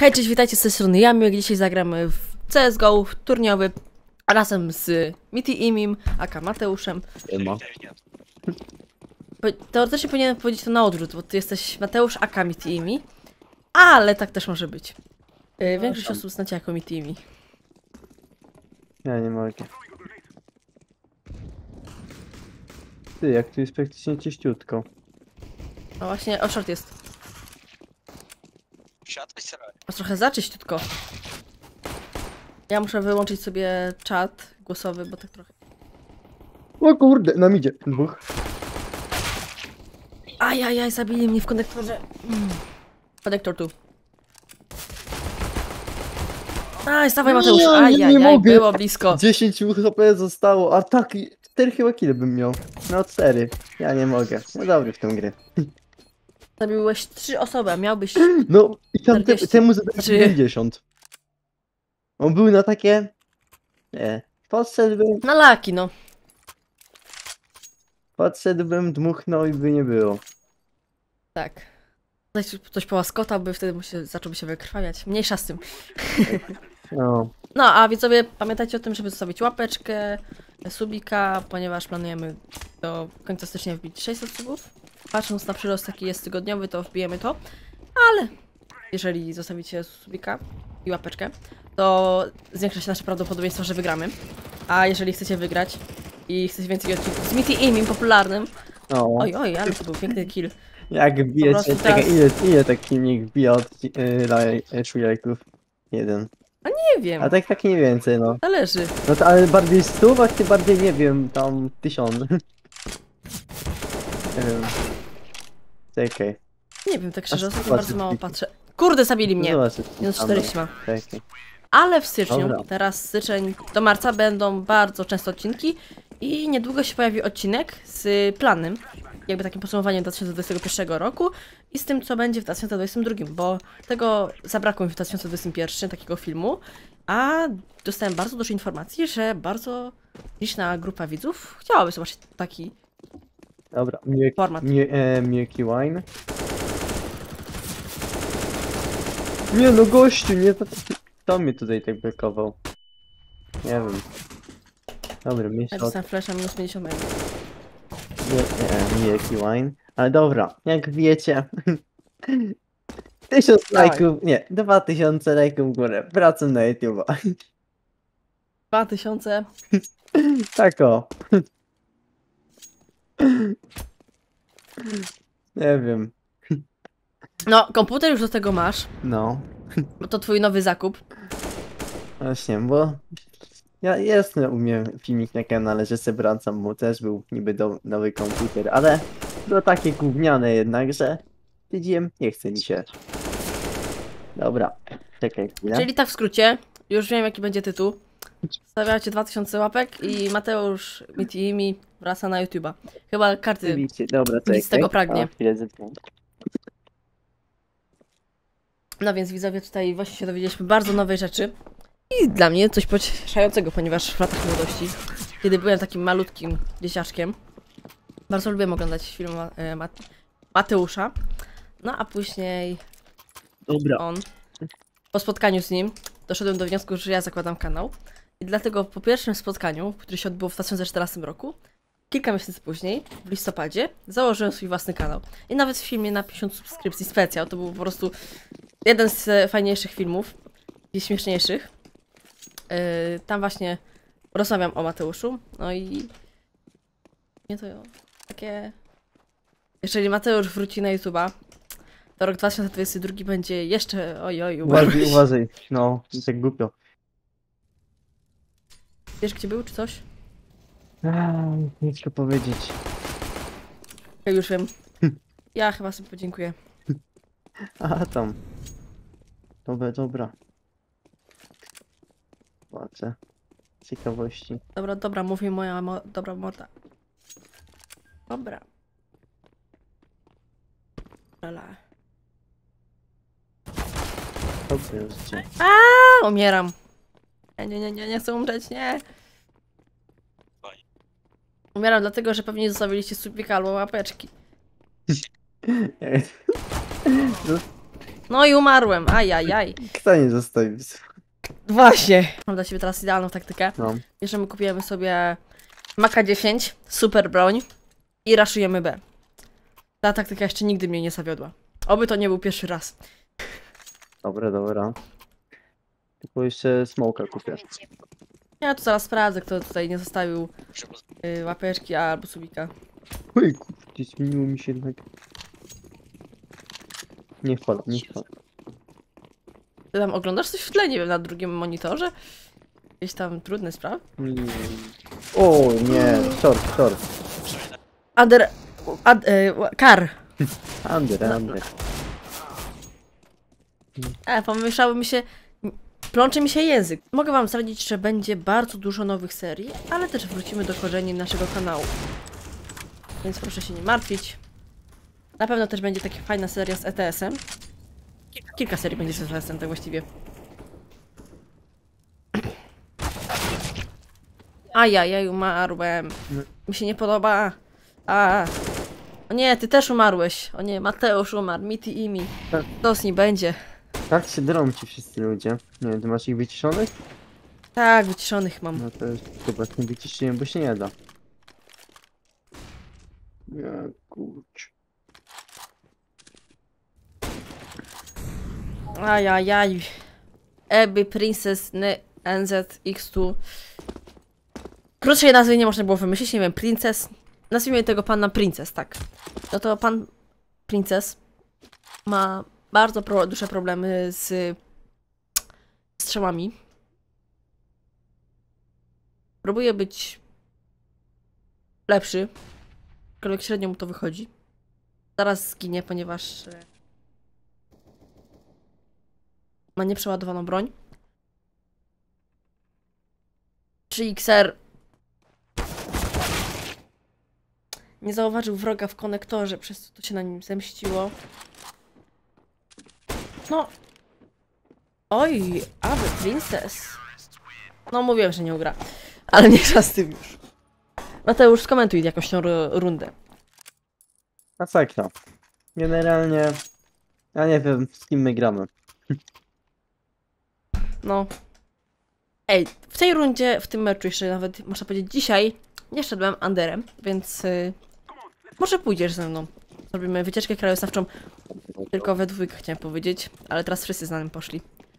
Hej, cześć, witajcie z tej strony Jamy. Dzisiaj zagramy w CSGO turniowy razem z Miti Imim, aka Mateuszem. Teoretycznie powinienem powiedzieć to na odwrót, bo ty jesteś Mateusz, aka Miti Imi, ale tak też może być. Większość osób znacie jako Miti Imi. Ja nie mogę. Ty, jak tu jest praktycznie cieściutko. No właśnie, o short jest. Siadaj sobie. A trochę zaczyściutko. Ja muszę wyłączyć sobie czat głosowy, bo tak trochę... O kurde, nam idzie. Dwóch. Ajajaj, zabili mnie w konektorze. Konektor tu. Aj, stawaj Mateusz. Nie, nie Ajajaj, mogę. było blisko. 10 HP zostało, a tak 4 chyba kile bym miał. No 4. Ja nie mogę. No dobry w tą grę. Zabiłeś 3 osoby, a miałbyś... No i tam 40. temu zadałem Znaczy- 50. On był na takie... Nie. Na laki, no. Podszedłbym, dmuchnął i by nie było. Tak. Coś połaskotałby, wtedy zacząłby się wykrwawiać. Mniejsza z tym. No. No, a widzowie, pamiętajcie o tym, żeby zostawić łapeczkę, subika, ponieważ planujemy do końca stycznia wbić 600 subów. Patrząc na przyrost, jaki jest tygodniowy, to wbijemy to. Ale jeżeli zostawicie subika i łapeczkę, to zwiększa się nasze prawdopodobieństwo, że wygramy. A jeżeli chcecie wygrać i chcecie więcej odcinków z Miti Imim popularnym... No. Oj, ale to był piękny kill. Jak wbijecie, prostu czekaj, teraz- ile taki filmik wbija od lajków? Jeden. Nie wiem, A tak nie więcej, no. zależy. No to ale bardziej 100, a ty bardziej nie wiem, tam 1000. Nie wiem. Czekaj. Nie wiem, tak szczerze, A ostatnio zobaczyć bardzo mało tylko. patrzę. Kurde, zabili mnie! Zobaczę. Minus 40 ma. Czekaj. Ale w styczniu, Dobra. teraz styczeń do marca będą bardzo często odcinki i niedługo się pojawi odcinek z planem, jakby takim podsumowaniem 2021 roku i z tym, co będzie w 2022, bo tego zabrakło mi w 2021, takiego filmu, a dostałem bardzo dużo informacji, że bardzo liczna grupa widzów chciałaby zobaczyć taki Dobra, format. Milky Wine. Nie no gościu, nie to... Kto mnie tutaj tak bekował? Nie wiem. Dobra, Ja miejsce od... dostałem flasha minus 50 megabyte. Milky Wine. Ale dobra, jak wiecie... 1000 Dawaj. lajków, nie, 2000 lajków w górę. Wracam na YouTube'a. 2000. Tak o. Nie wiem. No, komputer już do tego masz, No. bo to twój nowy zakup. Właśnie, bo ja jestem u mnie filmik na kanale, że sobie wracam, bo też był niby nowy komputer, ale to takie gówniane jednak, że stwierdziłem, nie chce mi się. Dobra, czekaj chwilę. Czyli tak w skrócie, już wiem jaki będzie tytuł. Stawiacie 2000 łapek i Mateusz Miti Imi wraca na YouTube'a. Chyba karty Oczywiście, dobra, czekaj. nic z tego pragnie. A, chwilę zepnę. No więc widzowie, tutaj właśnie się dowiedzieliśmy bardzo nowej rzeczy. I dla mnie coś pocieszającego, ponieważ w latach młodości, kiedy byłem takim malutkim dzieciaczkiem, bardzo lubiłem oglądać film Mateusza. No a później Dobra, on, po spotkaniu z nim, doszedłem do wniosku, że ja zakładam kanał. I dlatego po pierwszym spotkaniu, które się odbyło w 2014 roku, kilka miesięcy później, w listopadzie, założyłem swój własny kanał. I nawet w filmie na 50 subskrypcji specjal, to był po prostu jeden z fajniejszych filmów i śmieszniejszych. Tam właśnie rozmawiam o Mateuszu, no i nie to takie... Jeżeli Mateusz wróci na YouTube'a, to rok 2022 będzie jeszcze... Oj, uważaj, uważaj. No, tak głupio. Wiesz gdzie był, czy coś? Nic tu powiedzieć. Ja już wiem. Ja chyba sobie podziękuję. A tam. Dobra. Płacę. Ciekawości. Dobra, mówi moja dobra morda. Dobra. Lala. Dobrze, życie. Umieram. Nie chcę umrzeć, nie. Umieram dlatego, że pewnie zostawiliście subika albo łapeczki. No i umarłem, ajajaj. Kto nie zostawił? Właśnie. Mam dla ciebie teraz idealną taktykę. No. Bierzemy, kupujemy sobie Maka 10, super broń i raszujemy B. Ta taktyka jeszcze nigdy mnie nie zawiodła. Oby to nie był pierwszy raz. Dobra, dobra. Tylko jeszcze smoka kupię. Ja tu zaraz sprawdzę, kto tutaj nie zostawił łapeczki albo subika. Oj, kurczę, zmieniło mi się jednak. Nie chwal, nie chwal. Ty tam oglądasz coś w tle, nie wiem, na drugim monitorze? Jakieś tam trudne sprawy? Nie. O nie, short. Under... Kar. Under. Pomieszały mi się... Plącze mi się język. Mogę wam zdradzić, że będzie bardzo dużo nowych serii, ale też wrócimy do korzeni naszego kanału. Więc proszę się nie martwić. Na pewno też będzie taka fajna seria z ETS-em. Kilka serii będzie z ETS-em, tak właściwie. Ajajaj, umarłem. Mi się nie podoba. O nie, ty też umarłeś. O nie, Mateusz umarł, Miti i mi. To z nim będzie. Tak się drą ci wszyscy ludzie. Nie wiem, ty masz ich wyciszonych? Tak, wyciszonych mam. No to jest chyba nie wyciszyłem, bo się nie da. Ja kurczę. Ajajaj. Abby Princess NZX2. Krótszej nazwy nie można było wymyślić, nie wiem, Princess. Nazwijmy tego pana Princess, tak. No to pan Princess ma bardzo duże problemy z strzałami. Próbuje być lepszy, aczkolwiek średnio mu to wychodzi. Zaraz zginie, ponieważ ma nieprzeładowaną broń. 3XR nie zauważył wroga w konektorze, przez co to się na nim zemściło. No. Oj, Abby Princess. No mówiłem, że nie ugra. Ale nie czas z tym już. Mateusz, skomentuj jakąś tą rundę. Masakra. Generalnie... Ja nie wiem, z kim my gramy. No. Ej, w tej rundzie, w tym meczu jeszcze nawet, można powiedzieć, dzisiaj nie szedłem underem, więc może pójdziesz ze mną. Zrobimy wycieczkę krajoznawczą tylko we dwójkę, chciałem powiedzieć, ale teraz wszyscy z nami poszli.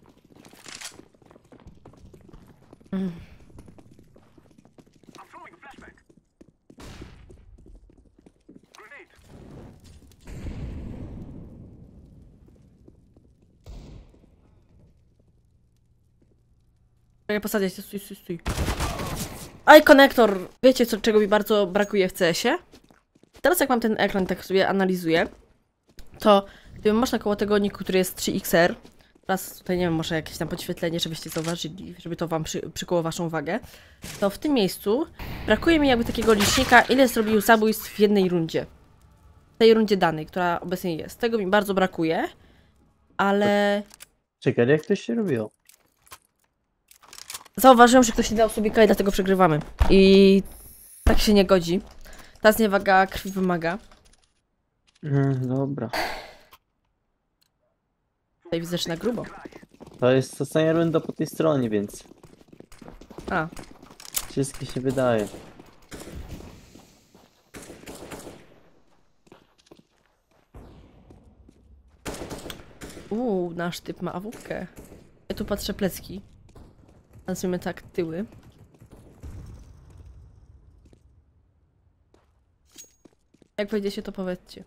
Czekaj, posadzię się, stój. Aj, konektor! Wiecie, czego mi bardzo brakuje w CS-ie? Teraz jak mam ten ekran, tak sobie analizuję, to gdybym można koło tego niku, który jest 3XR, teraz tutaj nie wiem, może jakieś tam podświetlenie, żebyście zauważyli, żeby to wam przykuło waszą uwagę, to w tym miejscu brakuje mi jakby takiego licznika, ile zrobił zabójstw w jednej rundzie. W tej rundzie danej, która obecnie jest. Tego mi bardzo brakuje, ale Czekaj, jak to się robiło? zauważyłem, że ktoś nie dał sobie i dlatego przegrywamy. I tak się nie godzi. Ta zniewaga krwi wymaga. Dobra. Tutaj widzę, że na grubo. To jest ostatnia runda po tej stronie, więc A, wszystkie się wydaje. nasz typ ma awupkę. Ja tu patrzę plecki. Nazwijmy tak, tyły. Jak wejdziecie, to powiedzcie.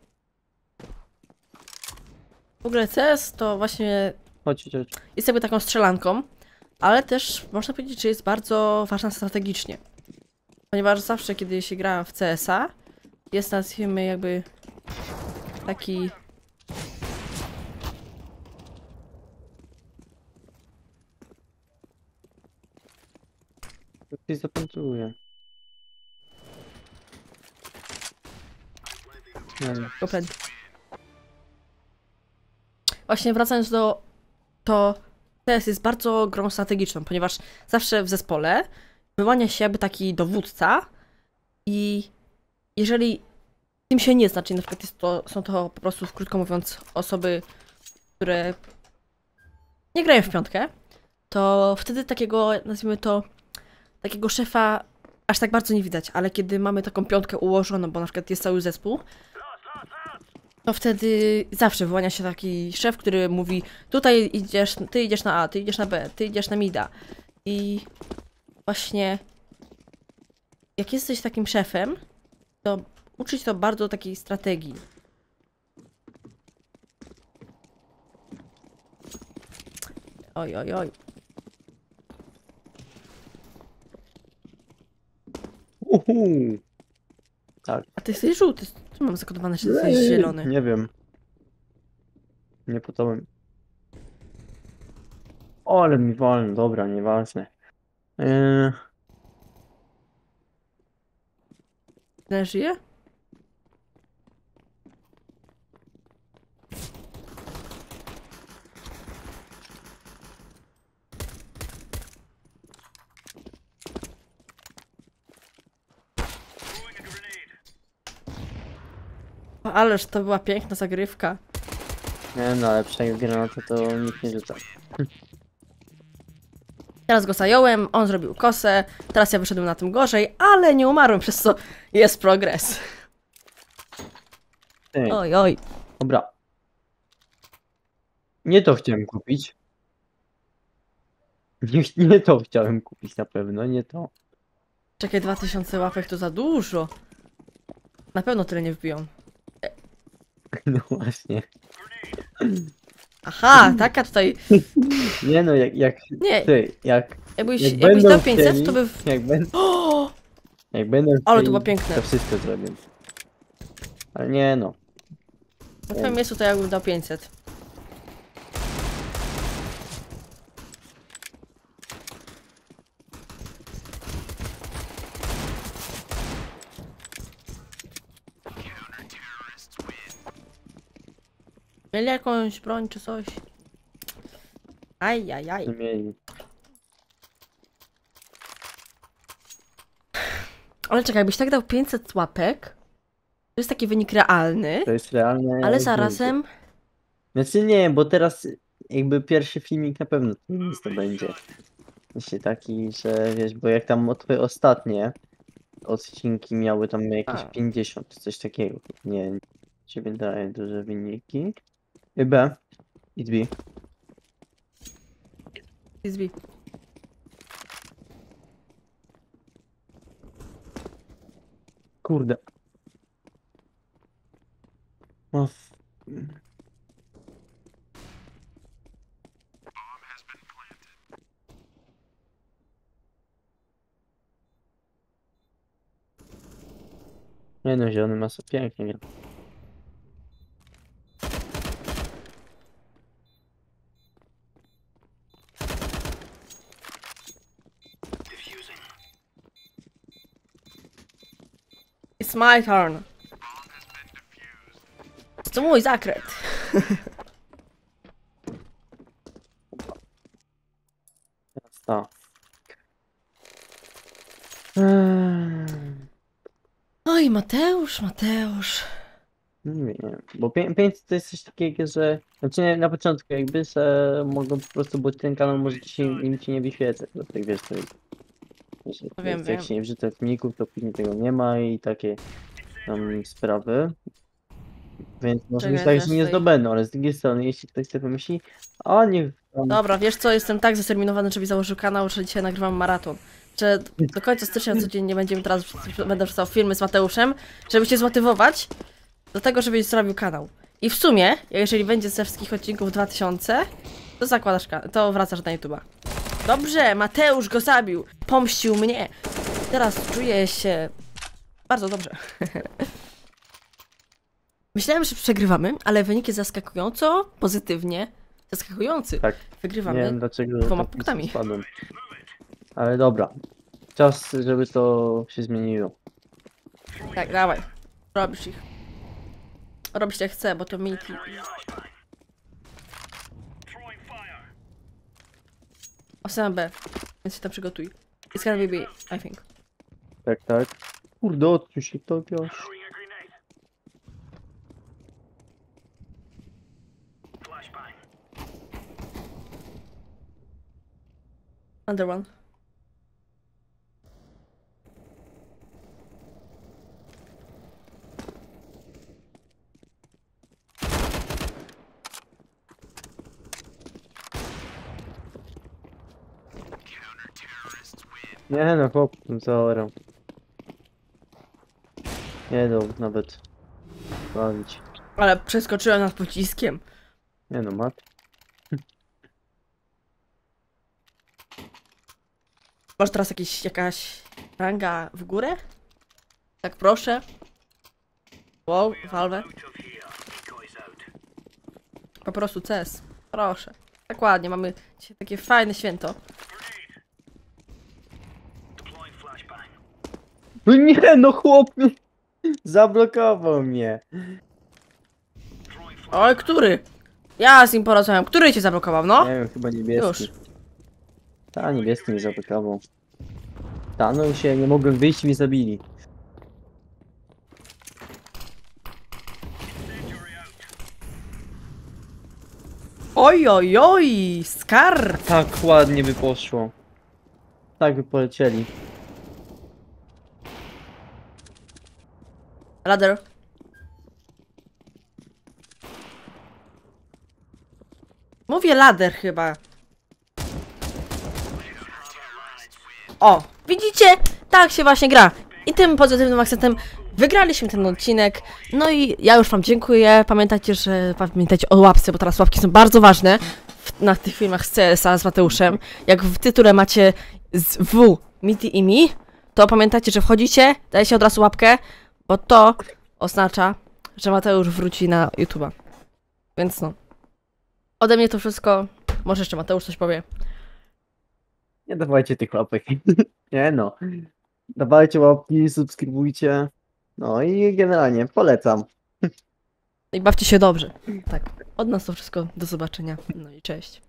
W ogóle CS to właśnie Chodź. jest jakby taką strzelanką, ale też można powiedzieć, że jest bardzo ważna strategicznie. Ponieważ zawsze, kiedy się gra w CS-a, jest, nazwijmy, jakby taki... Ktoś zaplantuje. Kopent. Właśnie wracając do... To CS jest bardzo grą strategiczną, ponieważ zawsze w zespole wyłania się jakby taki dowódca i jeżeli tym się nie zna, czyli na przykład są to po prostu, krótko mówiąc, osoby które nie grają w piątkę, to wtedy takiego, nazwijmy to, takiego szefa aż tak bardzo nie widać, ale kiedy mamy taką piątkę ułożoną, bo na przykład jest cały zespół, to wtedy zawsze wyłania się taki szef, który mówi tutaj idziesz, ty idziesz na A, ty idziesz na B, ty idziesz na mida. I właśnie jak jesteś takim szefem, to uczyć to bardzo takiej strategii. Oj, oj, oj. Uhu. Tak. A ty jesteś żółty. Tu mam zakodowane, że ty jesteś zielony. Nie wiem. Nie podałem. O, ale mi wolno, dobra, nieważne. Yy, Nie żyje? O, ależ to była piękna zagrywka. nie no, ale przynajmniej granatę to nikt nie rzuca. Teraz go zająłem, on zrobił kosę, teraz ja wyszedłem na tym gorzej, ale nie umarłem, przez co jest progres. Ej, Oj, oj. dobra. Nie to chciałem kupić. Nie to chciałem kupić na pewno, nie to. Czekaj, 2000 łapek to za dużo. Na pewno tyle nie wbiją. No właśnie. Aha, taka tutaj... Nie no, jak Nie, ty, jak jakbyś będą dał 500, chcieli, to by... O! jak będą Ale to chcieli, było piękne. to wszystko zrobię. Ale nie no. Na twoim miejscu to ja bym dał 500. Mieli jakąś broń czy coś? Aj, aj, aj. Nie mieli. Ale czekaj, jakbyś tak dał 500 łapek, to jest taki wynik realny, To jest realne. ale jak zarazem... nigdy. Znaczy nie, bo teraz jakby pierwszy filmik na pewno nic to będzie. Właśnie taki, że wiesz, bo jak tam twoje ostatnie odcinki miały tam jakieś A. 50, coś takiego. Nie, ci wydaje duże wyniki. B. I B. Izbi. Kurde. O, nie no, zielony masa pięknie gra. It's my turn. To mój zakręt. Teraz to. Oj, Mateusz, Mateusz. Nie wiem, bo 500 to jest coś takiego, że znaczy nie, na początku jakby, że mogą po prostu, bo ten kanał może im ci nie wyświecać, bo tak wiesz, to jest, że No wiem, jak wiem. się nie wrzuca filmików, to później tego nie ma i takie tam sprawy. Więc może być Czekaj, tak, że nie tutaj- zdobędą, ale z drugiej strony, jeśli ktoś sobie pomyśli, a niech tam Dobra, wiesz co, jestem tak zdeterminowany, żeby założył kanał, że dzisiaj nagrywam maraton. Że do końca stycznia codziennie będę wrzucał filmy z Mateuszem, żeby cię zmotywować do tego, żebyś zrobił kanał. I w sumie, jeżeli będzie ze wszystkich odcinków 2000, to zakładasz to wracasz na YouTube'a. Dobrze, Mateusz go zabił, pomścił mnie. Teraz czuję się bardzo dobrze. Myślałem, że przegrywamy, ale wynik jest zaskakująco pozytywnie. Zaskakujący. tak, nie Wygrywamy. wiem dlaczego 2 tak punktami. spadłem. Ale dobra, czas, żeby to się zmieniło. Tak, dawaj. Robisz ich. Robisz jak chcę, bo to mi... Osiem B, więc się tam przygotuj. It's gonna be B, I think. Tak, tak. Kurde, odsuń się to, wiesz. Under one. Nie no, chłop, zaorał. Nie dał nawet bawić. Ale przeskoczyłem nad pociskiem. Nie no, mat. Masz teraz jakaś ranga w górę? Tak proszę. Wow, Valve. Po prostu CS. Proszę. Tak ładnie, mamy dzisiaj takie fajne święto. No nie no, chłop! Zablokował mnie. Oj, który? Ja z nim porozmawiam. Który cię zablokował, no? Nie wiem, chyba niebieski. Już. Ta, niebieski mnie zablokował. Stanął się, nie mogłem wyjść i mnie zabili. Oj, oj, oj, skarb. Tak ładnie by poszło. Tak by polecieli. Ladder. Mówię ladder chyba. O, widzicie? Tak się właśnie gra. I tym pozytywnym akcentem wygraliśmy ten odcinek. No i ja już wam dziękuję. Pamiętajcie o łapce, bo teraz łapki są bardzo ważne na tych filmach z CS-a z Mateuszem. Jak w tytule macie z W, Miti i Mi, to pamiętajcie, że wchodzicie, dajcie od razu łapkę, bo to oznacza, że Mateusz wróci na YouTube'a. Więc no. Ode mnie to wszystko. Może jeszcze Mateusz coś powie. Nie dawajcie tych łapek. Nie no. Dawajcie łapki, subskrybujcie. No i generalnie polecam. I bawcie się dobrze. Tak. Od nas to wszystko. Do zobaczenia. No i cześć.